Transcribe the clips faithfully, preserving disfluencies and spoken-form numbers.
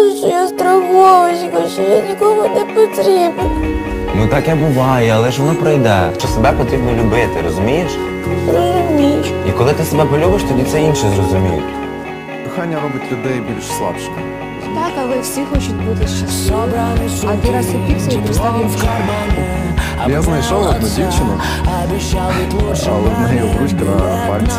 кажуть, що я страховочка, що я нікому не потрібна. Ну таке буває, але ж воно пройде. Що себе потрібно любити, розумієш? Розумію. І коли ти себе полюбиш, тоді це інші зрозуміють. Кохання робить людей більш слабшими. Так, але всі хочуть бути щасливими. А ти раз опікся і пристав їм в кармані. Я знайшов одну дівчину, але в неї обручка на пальці.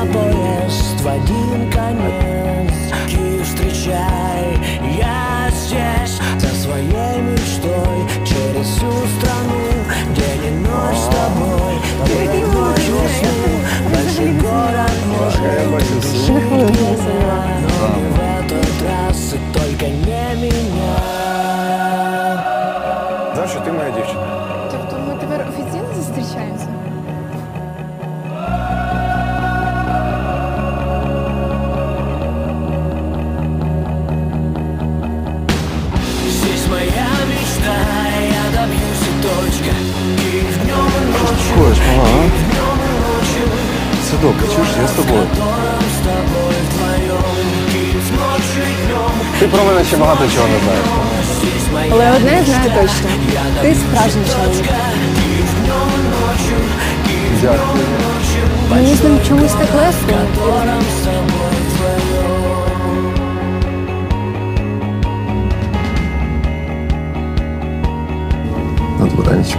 Киев, встречай, я здесь со своей мечтой через всю страну, день и ночь с тобой, перед ночью сну, большой город может быть, но в этот раз только не меня. Знаєш, що ти моя дівчина? Тобто ми тепер офіційно зустрічаємося? Здесь моя мечта, я добьюсь и точка. И в нем и ночью, Ходиш, мала, и в нем и ночью. Сидок, чуєш, я з тобою. С тобой вдвоем, и в ночь и днем. Ти про мене ще багато чого не знаєш. Але одне знаю точно. Ти справжній чоловік. Дякую. Мені з ним чомусь так легко. На добраночку.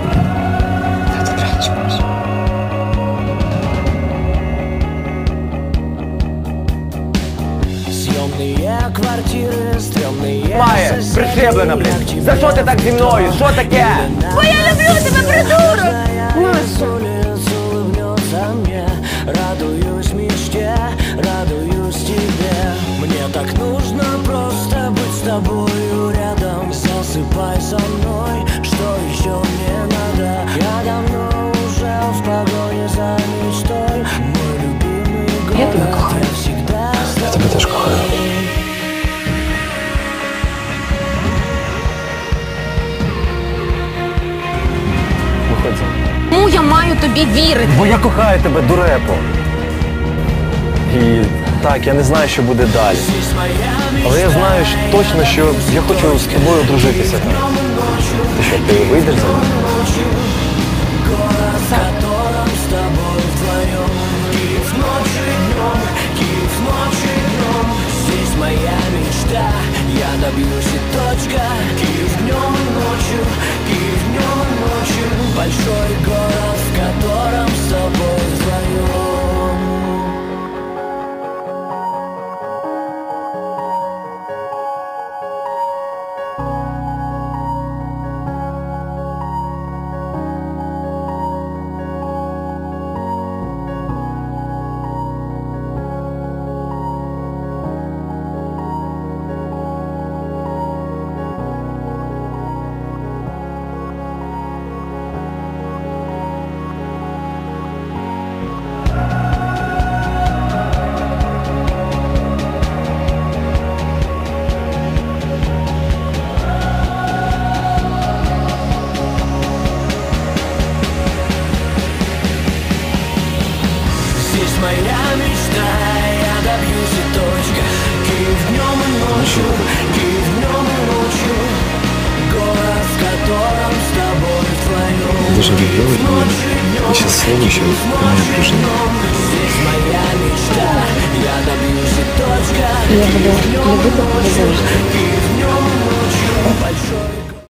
Съемные квартиры, стрёмные. Має, пришиблена, блін. За що ти так зі мною? Що таке? Бо я люблю тебе, придурок! Маша! Улыбнется мне, радуюсь мечте, радуюсь тебе. Мне так нужно просто быть с тобою рядом. Засыпай со мной, что еще мне надо? Я давно уже в погоне за мечтой. Мой любимый город, Я тебя кохаю. всегда с тобой. Я тебе теж кохаю. Виходь. Ну, я маю тобі вірити. Бо я кохаю тебе, дурепо. І так, я не знаю, що буде далі. Але я знаю що точно, що я хочу з тобою одружитися. Ти що, ти вийдеш за мене? Здесь моя мечта, я добьюсь и точка. Киев днем и ночью, Киев днем и ночью. Большой город, в котором с тобой вдвоем. Здесь моя мечта, я добьюсь и точка. Киев днем и ночью, Киев днем и ночью. Город, в котором с тобой вдвоем. Дуже люблю і щасливий, що ти моя дружина. Здесь моя мечта, я добьюсь и точка. Я буду любити тебе завжди.